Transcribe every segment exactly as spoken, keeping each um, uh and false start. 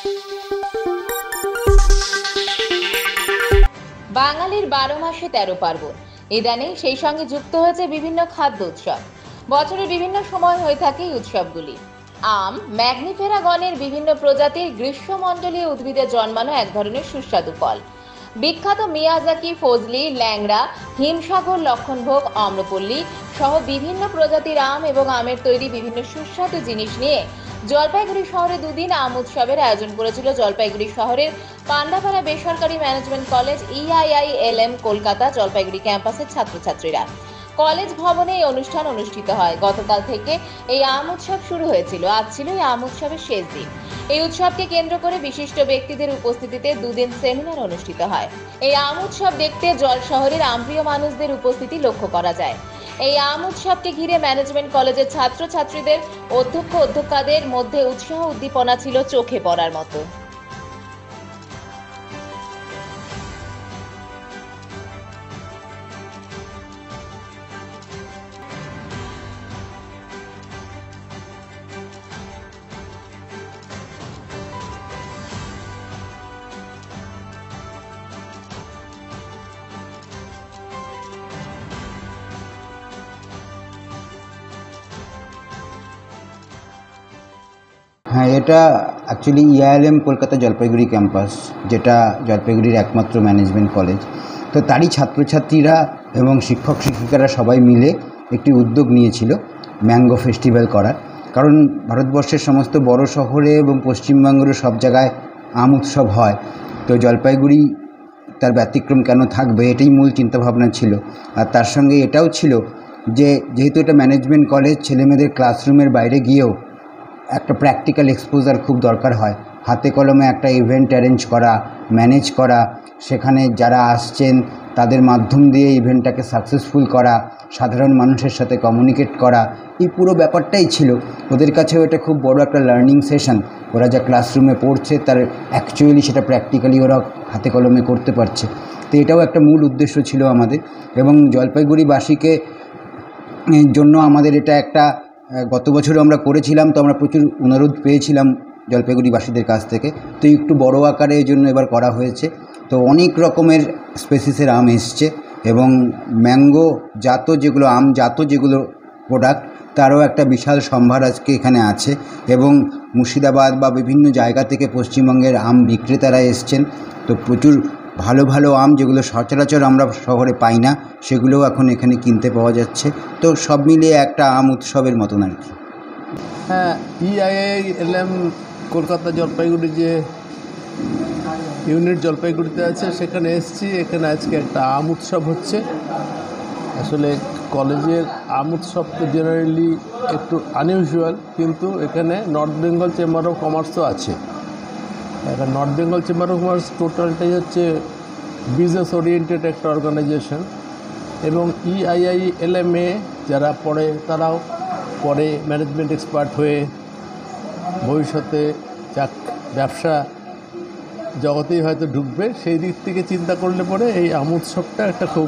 বাঙালির বারো মাসে তেরো পার্বণ, ইদানিং সেই সঙ্গে যুক্ত হয়েছে বিভিন্ন খাদ্য উৎসব। বছরের বিভিন্ন সময় হয়ে থাকে এই উৎসবগুলি। আম, ম্যাগনিফেরা গণের বিভিন্ন প্রজাতির গ্রীষ্মমণ্ডলীয় উদ্ভিদে জন্মানো এক ধরনের সুস্বাদু ফল। বিখ্যাত মিয়াজাকি, ফজলি, ল্যাংড়া, হিমসাগর, লক্ষণভোগ, আম্রপল্লী সহ বিভিন্ন প্রজাতির আম এবং আমের তৈরি বিভিন্ন সুস্বাদু জিনিস নিয়ে জলপাইগুড়ি শহরে দুদিন আম উৎসবের আয়োজন করেছিল জলপাইগুড়ি শহরের পান্ডাপাড়া বেসরকারি management college EIILM Kolkata Jalpaiguri ক্যাম্পাসের ছাত্রছাত্রীরা। কলেজ ভবনে এই অনুষ্ঠান অনুষ্ঠিত হয়। গতকাল থেকে এই আম উৎসব শুরু হয়েছিল। আজ ছিল এই আম উৎসবের শেষ দিন। এই উৎসবকে কেন্দ্র করে বিশিষ্ট ব্যক্তিদের উপস্থিতিতে দুদিন সেমিনার অনুষ্ঠিত হয়। এই আম উৎসব দেখতে জল শহরের আমপ্রিয় মানুষদের উপস্থিতি লক্ষ্য করা যায়। এই আম উৎসবকে ঘিরে ম্যানেজমেন্ট কলেজের ছাত্রছাত্রীদের, অধ্যক্ষ অধ্যক্ষাদের মধ্যে উৎসাহ উদ্দীপনা ছিল চোখে পড়ার মতো। হ্যাঁ, এটা actually EILM Kolkata Jalpaiguri campus, যেটা জলপাইগুড়ির একমাত্র ম্যানেজমেন্ট কলেজ। তো তারই ছাত্রছাত্রীরা এবং শিক্ষক শিক্ষিকারা সবাই মিলে একটি উদ্যোগ নিয়েছিল ম্যাঙ্গো ফেস্টিভ্যাল করার। কারণ ভারতবর্ষের সমস্ত বড় শহরে এবং পশ্চিমবঙ্গের সব জায়গায় আম উৎসব হয়, তো জলপাইগুড়ি তার ব্যতিক্রম কেন থাকবে, এটাই মূল চিন্তাভাবনা ছিল। আর তার সঙ্গে এটাও ছিল যে যেহেতু এটা ম্যানেজমেন্ট কলেজ, ছেলেমেয়েদের ক্লাসরুমের বাইরে গিয়েও একটা প্র্যাকটিক্যাল এক্সপোজার খুব দরকার হয়। হাতে কলমে একটা ইভেন্ট অ্যারেঞ্জ করা, ম্যানেজ করা, সেখানে যারা আসছেন তাদের মাধ্যম দিয়ে ইভেন্টটাকে সাকসেসফুল করা, সাধারণ মানুষের সাথে কমিউনিকেট করা, এই পুরো ব্যাপারটাই ছিল ওদের কাছেও এটা খুব বড় একটা লার্নিং সেশন। ওরা যা ক্লাসরুমে পড়ছে তার অ্যাকচুয়ালি সেটা প্র্যাকটিক্যালি ওরা হাতে কলমে করতে পারছে। তো এটাও একটা মূল উদ্দেশ্য ছিল আমাদের। এবং জলপাইগুড়িবাসীকে জন্য আমাদের এটা একটা, গত বছরও আমরা করেছিলাম, তো আমরা প্রচুর অনুরোধ পেয়েছিলাম জলপাইগুড়িবাসীদের কাছ থেকে, তো একটু বড় আকারে এই জন্য এবার করা হয়েছে। তো অনেক রকমের স্পেসিসের আম এসছে এবং ম্যাঙ্গো জাত যেগুলো, আম জাত যেগুলো প্রোডাক্ট, তারও একটা বিশাল সম্ভার আজকে এখানে আছে। এবং মুর্শিদাবাদ বা বিভিন্ন জায়গা থেকে পশ্চিমবঙ্গের আম বিক্রেতারা এসছেন। তো প্রচুর ভালো ভালো আম যেগুলো সচরাচর আমরা শহরে পাই না, সেগুলোও এখন এখানে কিনতে পাওয়া যাচ্ছে। তো সব মিলিয়ে একটা আম উৎসবের মতন আর কি। হ্যাঁ, ইআইআইএলএম কলকাতা জলপাইগুড়ি যে ইউনিট জলপাইগুড়িতে আছে সেখানে এসেছি। এখানে আজকে একটা আম উৎসব হচ্ছে। আসলে কলেজের আম উৎসব তো জেনারেলি একটু আনইউজুয়াল, কিন্তু এখানে নর্থ বেঙ্গল চেম্বার অফ কমার্সও আছে। এখন North Bengal chamber of commerce টোটালটাই হচ্ছে বিজনেস ওরিয়েন্টেড একটা অর্গানাইজেশন, এবং ইআইআইএলএমএ যারা পড়ে তারাও পরে ম্যানেজমেন্ট এক্সপার্ট হয়ে ভবিষ্যতে চাক ব্যবসা জগতেই হয়তো ঢুকবে। সেই দিক থেকে চিন্তা করলে পরে এই আম উৎসবটা একটা খুব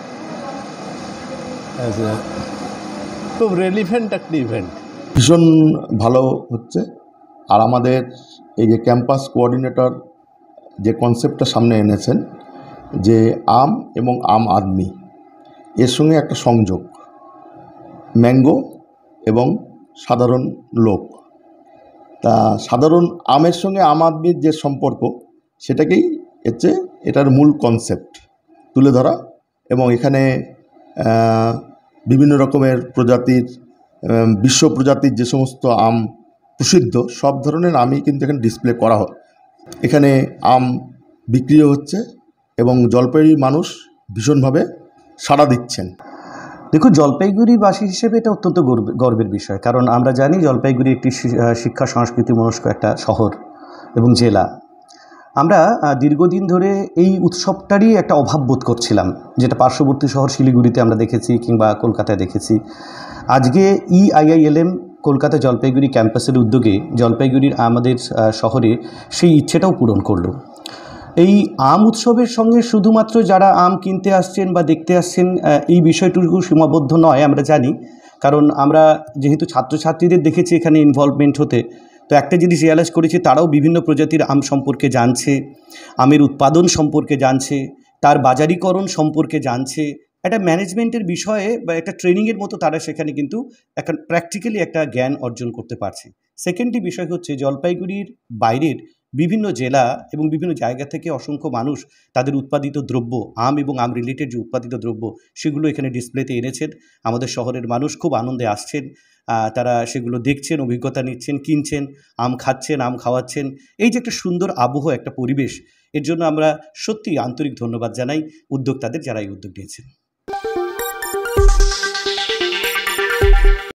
খুব রেলিভেন্ট একটা ইভেন্ট। ভীষণ ভালো হচ্ছে। আর আমাদের এই যে ক্যাম্পাস কোঅর্ডিনেটর যে কনসেপ্টটা সামনে এনেছেন, যে আম এবং আম আদমি, এর সঙ্গে একটা সংযোগ, ম্যাঙ্গো এবং সাধারণ লোক, তা সাধারণ আমের সঙ্গে আম আদমির যে সম্পর্ক, সেটাকেই হচ্ছে এটার মূল কনসেপ্ট তুলে ধরা। এবং এখানে বিভিন্ন রকমের প্রজাতির, বিশ্ব প্রজাতির যে সমস্ত আম প্রসিদ্ধ, সব ধরনের আমই কিন্তু এখানে ডিসপ্লে করা হয়। এখানে আম বিক্রিও হচ্ছে এবং জলপাইগুড়ির মানুষ ভীষণভাবে সাড়া দিচ্ছেন। দেখুন, জলপাইগুড়িবাসী হিসেবে এটা অত্যন্ত গর্বের বিষয়, কারণ আমরা জানি জলপাইগুড়ি একটি শিক্ষা সংস্কৃতি মনস্ক একটা শহর এবং জেলা। আমরা দীর্ঘদিন ধরে এই উৎসবটারই একটা অভাব বোধ করছিলাম, যেটা পার্শ্ববর্তী শহর শিলিগুড়িতে আমরা দেখেছি কিংবা কলকাতায় দেখেছি। আজকে ইআইআইএলএম কলকাতা জলপাইগুড়ি ক্যাম্পাসের উদ্যোগে জলপাইগুড়ির আমাদের শহরে সেই ইচ্ছেটাও পূরণ করলো। এই আম উৎসবের সঙ্গে শুধুমাত্র যারা আম কিনতে আসছেন বা দেখতে আসছেন এই বিষয়টুকু সীমাবদ্ধ নয়, আমরা জানি। কারণ আমরা যেহেতু ছাত্রছাত্রীদের দেখেছি এখানে ইনভলভমেন্ট হতে, তো একটা জিনিস রিয়ালাইজ করেছি, তারাও বিভিন্ন প্রজাতির আম সম্পর্কে জানছে, আমের উৎপাদন সম্পর্কে জানছে, তার বাজারিকরণ সম্পর্কে জানছে। একটা ম্যানেজমেন্টের বিষয়ে বা একটা ট্রেনিংয়ের মতো তারা সেখানে কিন্তু একটা প্র্যাকটিক্যালি একটা জ্ঞান অর্জন করতে পারছে। সেকেন্ডটি বিষয় হচ্ছে জলপাইগুড়ির বাইরের বিভিন্ন জেলা এবং বিভিন্ন জায়গা থেকে অসংখ্য মানুষ তাদের উৎপাদিত দ্রব্য, আম এবং আম রিলেটেড যে উৎপাদিত দ্রব্য, সেগুলো এখানে ডিসপ্লেতে এনেছেন। আমাদের শহরের মানুষ খুব আনন্দে আসছেন, তারা সেগুলো দেখছেন, অভিজ্ঞতা নিচ্ছেন, কিনছেন, আম খাচ্ছেন, আম খাওয়াচ্ছেন। এই যে একটা সুন্দর আবহ, একটা পরিবেশ, এর জন্য আমরা সত্যি আন্তরিক ধন্যবাদ জানাই উদ্যোক্তাদের যারা এই উদ্যোগ নিয়েছেন।